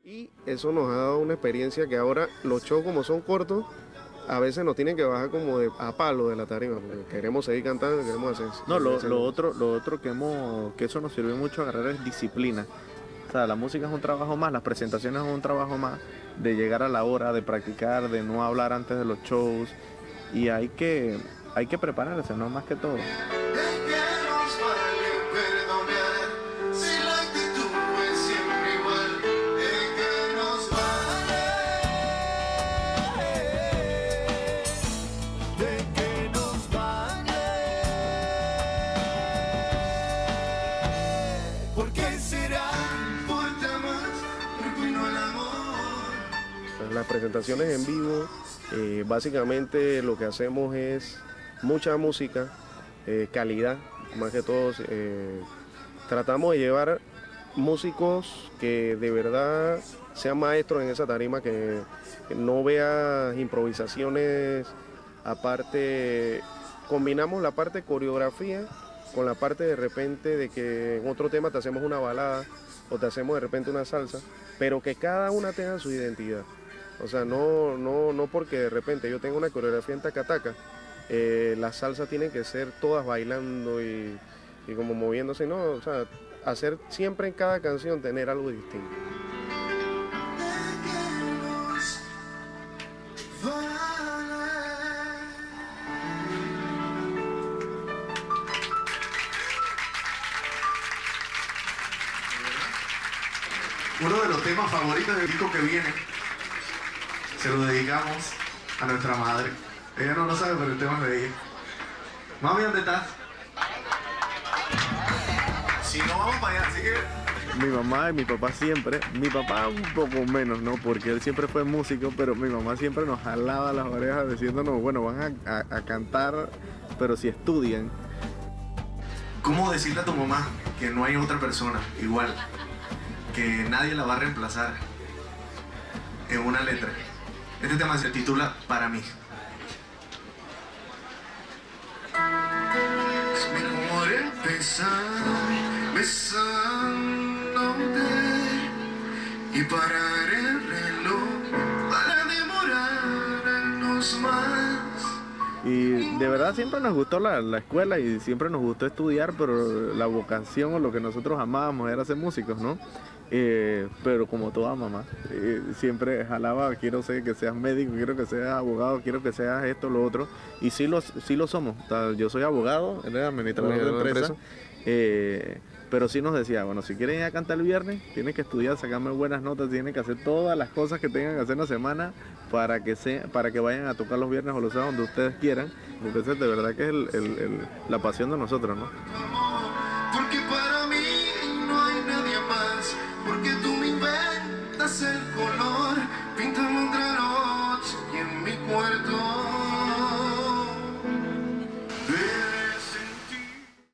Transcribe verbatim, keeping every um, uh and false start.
Y eso nos ha dado una experiencia que ahora los shows como son cortos, a veces nos tienen que bajar como de, a palo de la tarima, porque queremos seguir cantando, queremos hacer eso. No, lo, lo otro, lo otro que hemos, que eso nos sirvió mucho a agarrar es disciplina. O sea, la música es un trabajo más, las presentaciones es un trabajo más, de llegar a la hora, de practicar, de no hablar antes de los shows. Y hay que, hay que prepararse, ¿no? Más que todo. Las presentaciones en vivo, eh, básicamente lo que hacemos es mucha música, eh, calidad, más que todo. Eh, tratamos de llevar músicos que de verdad sean maestros en esa tarima, que, que no veas improvisaciones. Aparte, combinamos la parte de coreografía con la parte de repente de que en otro tema te hacemos una balada o te hacemos de repente una salsa, pero que cada una tenga su identidad. O sea, no, no, no porque de repente yo tengo una coreografía en tacataca, eh, las salsas tienen que ser todas bailando y, y como moviéndose, no, o sea, hacer siempre en cada canción tener algo distinto. Uno de los temas favoritos del disco que viene se lo dedicamos a nuestra madre. Ella no lo sabe, pero el tema es de ella. Mami, ¿dónde estás? Si no, vamos para allá, así que... Mi mamá y mi papá siempre, mi papá un poco menos, ¿no? Porque él siempre fue músico, pero mi mamá siempre nos jalaba las orejas diciéndonos, bueno, van a, a, a cantar, pero si estudian. ¿Cómo decirle a tu mamá que no hay otra persona igual? Que nadie la va a reemplazar en una letra. Este tema se titula Para mí. Es mejor empezar besándote y parar el reloj para demorarnos más. Y de verdad siempre nos gustó la, la escuela y siempre nos gustó estudiar, pero la vocación o lo que nosotros amábamos era ser músicos, ¿no? Eh, pero como toda mamá, eh, siempre jalaba, quiero ser que seas médico, quiero que seas abogado, quiero que seas esto, lo otro, y sí lo, sí lo somos. O sea, yo soy abogado, él es administrador de empresa, eh, pero sí nos decía, bueno, si quieren ir a cantar el viernes, tienen que estudiar, sacarme buenas notas, tienen que hacer todas las cosas que tengan que hacer en la semana para que, se, para que vayan a tocar los viernes o los sábados donde ustedes quieran, porque esa es de verdad que es el, el, el, la pasión de nosotros, ¿no?